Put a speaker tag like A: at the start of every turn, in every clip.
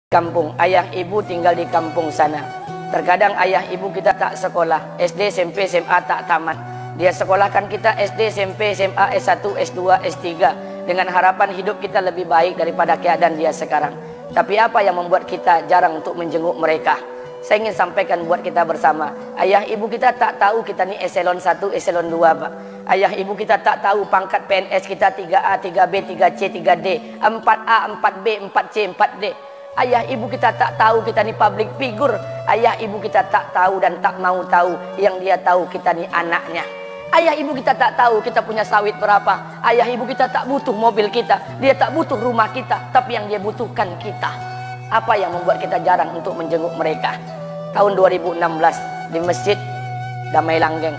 A: Kampung, ayah ibu tinggal di kampung sana. Terkadang ayah ibu kita tak sekolah, SD, SMP, SMA tak tamat. Dia sekolahkan kita SD, SMP, SMA, S1, S2, S3 dengan harapan hidup kita lebih baik daripada keadaan dia sekarang. Tapi apa yang membuat kita jarang untuk menjenguk mereka? Saya ingin sampaikan buat kita bersama. Ayah ibu kita tak tahu kita ni eselon 1, eselon 2, Pak. Ayah ibu kita tak tahu pangkat PNS kita 3A, 3B, 3C, 3D, 4A, 4B, 4C, 4D. Ayah ibu kita tak tahu kita ni public figure. Ayah ibu kita tak tahu dan tak mau tahu. Yang dia tahu kita ni anaknya. Ayah ibu kita tak tahu kita punya sawit berapa. Ayah ibu kita tak butuh mobil kita. Dia tak butuh rumah kita. Tapi yang dia butuhkan kita. Apa yang membuat kita jarang untuk menjenguk mereka? Tahun 2016 di Masjid Damai Langgeng,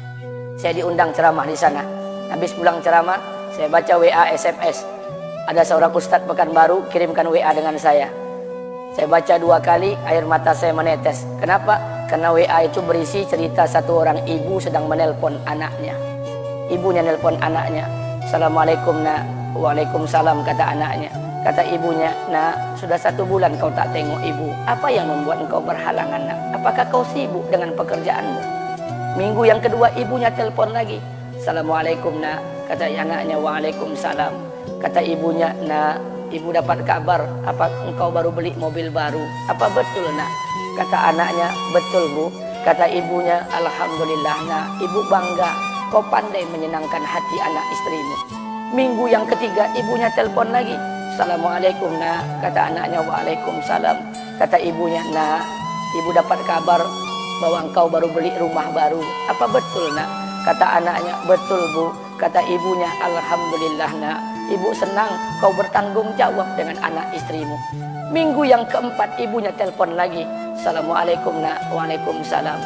A: saya diundang ceramah di sana. Habis pulang ceramah, saya baca WA SMS. Ada seorang ustadz Pekanbaru kirimkan WA dengan saya. Saya baca 2 kali, air mata saya menetes. Kenapa? Karena WA itu berisi cerita satu orang ibu sedang menelpon anaknya. Ibunya nelpon anaknya. Assalamualaikum nak. Waalaikumsalam, kata anaknya. Kata ibunya, nak, sudah 1 bulan kau tak tengok ibu. Apa yang membuat engkau berhalangan, nak? Apakah kau sibuk dengan pekerjaanmu? Minggu yang kedua ibunya telepon lagi. Assalamualaikum nak. Kata anaknya, waalaikumsalam. Kata ibunya, nak, ibu dapat kabar apa engkau baru beli mobil baru. Apa betul, nak? Kata anaknya, betul bu. Kata ibunya, alhamdulillah nak, ibu bangga. Kau pandai menyenangkan hati anak istrimu. Minggu yang ketiga ibunya telepon lagi. Assalamualaikum nak. Kata anaknya, waalaikumsalam. Kata ibunya, nak, ibu dapat kabar bahwa engkau baru beli rumah baru. Apa betul, nak? Kata anaknya, betul bu. Kata ibunya, alhamdulillah nak, ibu senang kau bertanggung jawab dengan anak istrimu. Minggu yang keempat ibunya telepon lagi. Assalamualaikum nak. Waalaikumsalam.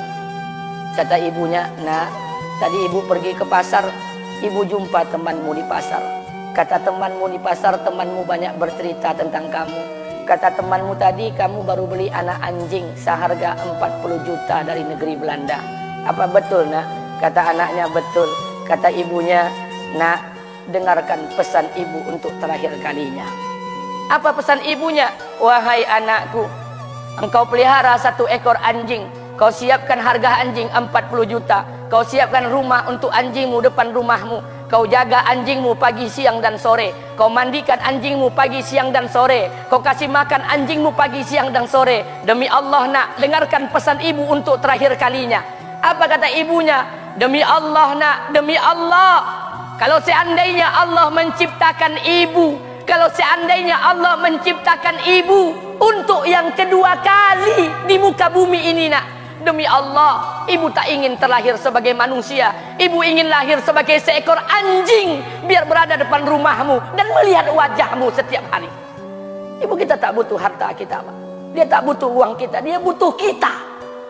A: Kata ibunya, nak, tadi ibu pergi ke pasar, ibu jumpa temanmu di pasar. Kata temanmu di pasar, temanmu banyak bercerita tentang kamu. Kata temanmu tadi, kamu baru beli anak anjing seharga 40 juta dari negeri Belanda. Apa betul, nak? Kata anaknya, betul. Kata ibunya, nak, dengarkan pesan ibu untuk terakhir kalinya. Apa pesan ibunya? Wahai anakku, engkau pelihara 1 ekor anjing. Kau siapkan harga anjing 40 juta. Kau siapkan rumah untuk anjingmu depan rumahmu. Kau jaga anjingmu pagi, siang, dan sore. Kau mandikan anjingmu pagi, siang, dan sore. Kau kasih makan anjingmu pagi, siang, dan sore. Demi Allah nak, dengarkan pesan ibu untuk terakhir kalinya. Apa kata ibunya? Demi Allah nak, demi Allah. Kalau seandainya Allah menciptakan ibu, kalau seandainya Allah menciptakan ibu untuk yang kedua kali di muka bumi ini nak, demi Allah, ibu tak ingin terlahir sebagai manusia. Ibu ingin lahir sebagai seekor anjing, biar berada depan rumahmu dan melihat wajahmu setiap hari. Ibu kita tak butuh harta kita, Pak. Dia tak butuh uang kita, dia butuh kita.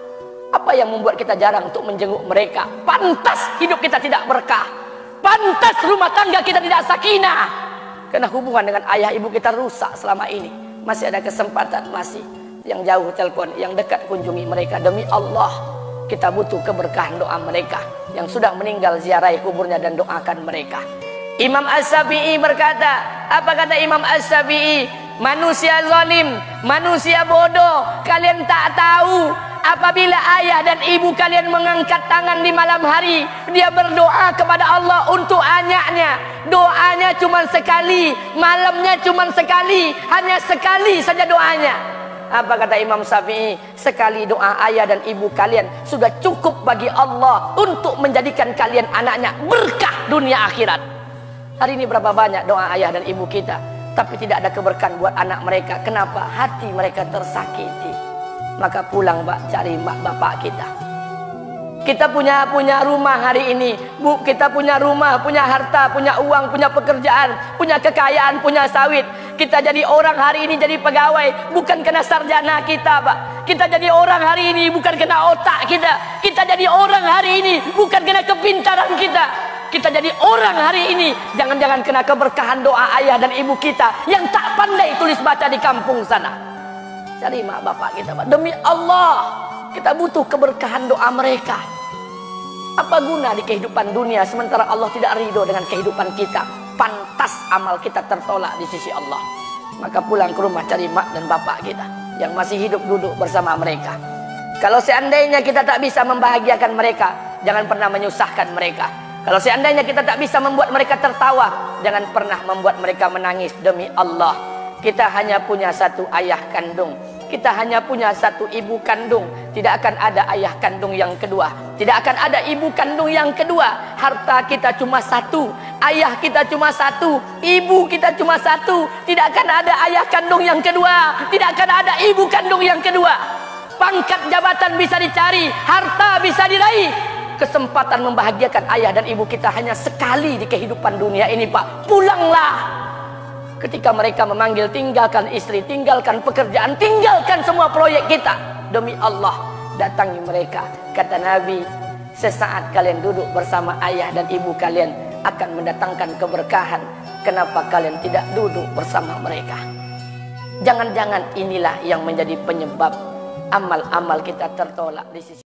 A: Apa yang membuat kita jarang untuk menjenguk mereka? Pantas hidup kita tidak berkah. Pantas rumah tangga kita tidak sakinah. Karena hubungan dengan ayah ibu kita rusak selama ini. Masih ada kesempatan, masih. Yang jauh telepon, yang dekat kunjungi mereka. Demi Allah, kita butuh keberkahan doa mereka. Yang sudah meninggal, ziarahi kuburnya dan doakan mereka. Imam As-Syafi'i berkata, apa kata Imam As-Syafi'i? Manusia zalim, manusia bodoh, kalian tak tahu apabila ayah dan ibu kalian mengangkat tangan di malam hari, dia berdoa kepada Allah untuk anaknya. Doanya cuma sekali, malamnya cuma sekali, hanya sekali saja doanya. Apa kata Imam Syafi'i? Sekali doa ayah dan ibu kalian sudah cukup bagi Allah untuk menjadikan kalian anaknya berkah dunia akhirat. Hari ini berapa banyak doa ayah dan ibu kita, tapi tidak ada keberkahan buat anak mereka. Kenapa? Hati mereka tersakiti. Maka pulang, Pak, cari mak bapak kita. Kita punya rumah hari ini, Bu. Kita punya rumah, punya harta, punya uang, punya pekerjaan, punya kekayaan, punya sawit. Kita jadi orang hari ini jadi pegawai bukan kena sarjana kita, Pak. Kita jadi orang hari ini bukan kena otak kita. Kita jadi orang hari ini bukan kena kepintaran kita. Kita jadi orang hari ini jangan-jangan kena keberkahan doa ayah dan ibu kita yang tak pandai tulis baca di kampung sana. Cari mak bapak kita, Pak. Demi Allah, kita butuh keberkahan doa mereka. Apa guna di kehidupan dunia sementara Allah tidak ridho dengan kehidupan kita? Pantas amal kita tertolak di sisi Allah. maka pulang ke rumah cari mak dan bapak kita yang masih hidup, duduk bersama mereka. Kalau seandainya kita tak bisa membahagiakan mereka, jangan pernah menyusahkan mereka. Kalau seandainya kita tak bisa membuat mereka tertawa, jangan pernah membuat mereka menangis. Demi Allah, kita hanya punya satu ayah kandung, kita hanya punya satu ibu kandung. Tidak akan ada ayah kandung yang kedua, tidak akan ada ibu kandung yang kedua. Harta kita cuma satu, ayah kita cuma satu, ibu kita cuma satu. Tidak akan ada ayah kandung yang kedua, tidak akan ada ibu kandung yang kedua. Pangkat jabatan bisa dicari, harta bisa diraih, kesempatan membahagiakan ayah dan ibu kita hanya sekali di kehidupan dunia ini, Pak. Pulanglah. Ketika mereka memanggil, tinggalkan istri, tinggalkan pekerjaan, tinggalkan semua proyek kita. Demi Allah, datangi mereka. Kata Nabi, sesaat kalian duduk bersama ayah dan ibu kalian akan mendatangkan keberkahan. Kenapa kalian tidak duduk bersama mereka? Jangan-jangan inilah yang menjadi penyebab amal-amal kita tertolak di sisi